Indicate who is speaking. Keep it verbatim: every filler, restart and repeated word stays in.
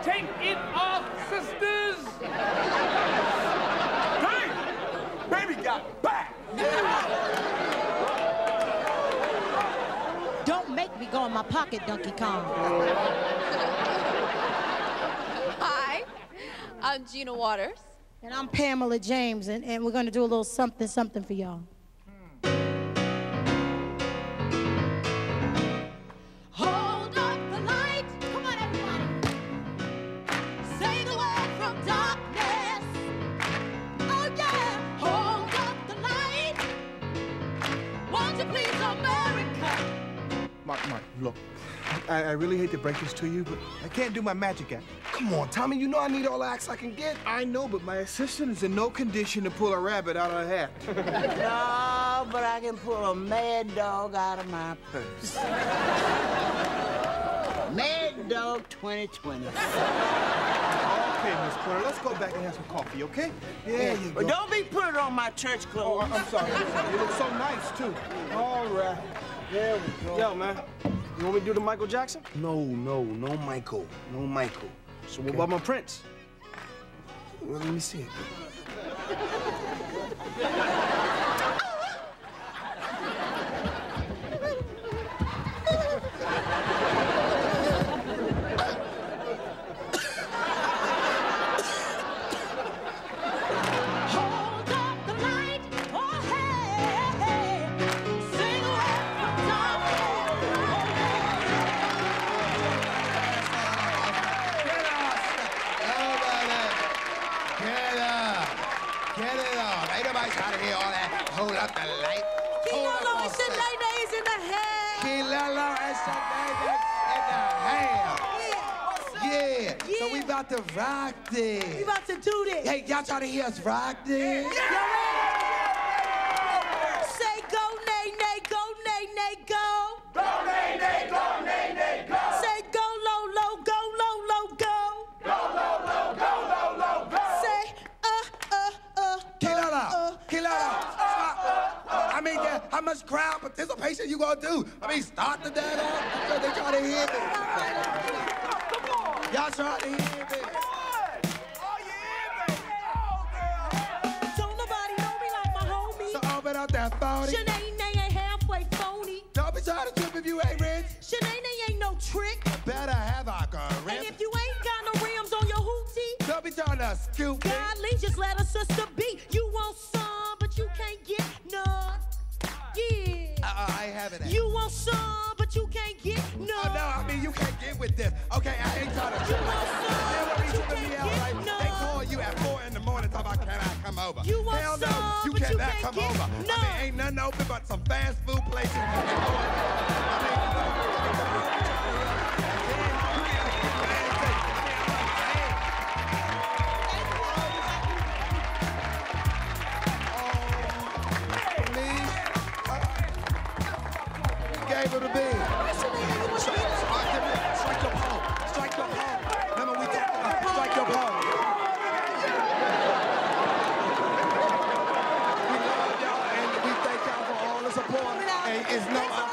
Speaker 1: Take it off, sisters!
Speaker 2: Hey! Baby got back!
Speaker 3: Don't make me go in my pocket, Donkey Kong.
Speaker 4: Hi, I'm Gina Waters.
Speaker 3: And I'm Pamela James, and, and we're gonna do a little something, something for y'all.
Speaker 4: Hold up the light. Come on, everybody. Say the word from darkness. Oh, yeah. Hold up the light. Won't you please, America?
Speaker 2: Mark, Mark, look. I, I really hate to break this to you, but I can't do my magic act.
Speaker 5: Come on, Tommy, you know I need all the acts I can get.
Speaker 2: I know, but my assistant is in no condition to pull a rabbit out of her hat.
Speaker 6: No, but I can pull a mad dog out of my purse. Mad Dog twenty twenty.
Speaker 2: Okay, Miss Porter, let's go back and have some coffee, okay? There you go.
Speaker 6: But don't be putting on my church
Speaker 2: Oh,
Speaker 6: clothes.
Speaker 2: I'm sorry. I'm sorry. You look so nice, too. All right. There we go.
Speaker 7: Yo, man, you want me to do the Michael Jackson?
Speaker 5: No, no, no Michael. No Michael.
Speaker 7: So what about my Prince?
Speaker 5: Well, let me see it.
Speaker 4: Hold up the light. Oh, hey, hey. Sing away from
Speaker 8: Get up! Get it off! Ain't nobody trying to hear all that. Hold up the light. Hold up
Speaker 3: Kilolo
Speaker 8: on
Speaker 3: and
Speaker 8: set.
Speaker 3: Shanae's in the head.
Speaker 8: Kilolo and Shanae in the house. Yeah. So we about to rock this.
Speaker 3: We about to do this.
Speaker 8: Hey, y'all trying to hear us rock this?
Speaker 3: Say go, nay, nay, go, nay, nay, go.
Speaker 2: Go, nay, nay, go, nay, nay, go.
Speaker 3: Say go, low, low, go, low, low, go.
Speaker 2: Go, low, low, go, low, low, go.
Speaker 3: Say uh, uh, uh.
Speaker 8: Kilolo.
Speaker 3: uh,
Speaker 8: Kilolo. Stop. I mean, yeah, how much crowd participation you gonna do? I mean, start the dead off so they try to hear me. Y'all trying to hear me.
Speaker 3: Don't nobody know me like my homie.
Speaker 8: So open up that phony.
Speaker 3: Shanae Nay ain't halfway phony.
Speaker 8: Don't be trying to trip if you ain't rich.
Speaker 3: Shanae Nay ain't no trick.
Speaker 8: Better have a
Speaker 3: And
Speaker 8: grip.
Speaker 3: if you ain't got no rims on your hootie,
Speaker 8: Don't be trying to scoop me.
Speaker 3: godly, just let a sister be. You want some, but you can't get none. Yeah.
Speaker 8: Uh-uh, I ain't having that.
Speaker 3: You want some, but you can't get none.
Speaker 8: Oh, no, I mean, you can't get with this. Okay, I ain't trying to
Speaker 3: You
Speaker 8: trip.
Speaker 3: want some,
Speaker 8: They
Speaker 3: but
Speaker 8: be
Speaker 3: you
Speaker 8: tripping me
Speaker 3: can't
Speaker 8: out,
Speaker 3: get
Speaker 8: right?
Speaker 3: none.
Speaker 8: They call you at four in the morning talking about, can I come over?
Speaker 3: You want
Speaker 8: Hell no,
Speaker 3: some,
Speaker 8: you
Speaker 3: but you
Speaker 8: cannot
Speaker 3: can't
Speaker 8: come
Speaker 3: get
Speaker 8: over. I
Speaker 3: none.
Speaker 8: mean, ain't nothing open but some fast food places. I mean, gave her the beat. Strike your pole. Strike your pole. Remember we talked about strike your pole. We love y'all and we thank y'all for all the support. And it's no